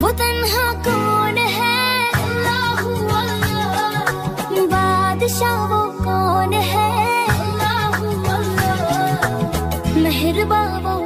वो तन्हा कौन है, अल्लाहू अल्लाह। बादशाह वो कौन है, अल्लाहू अल्लाह। मेहरबान वो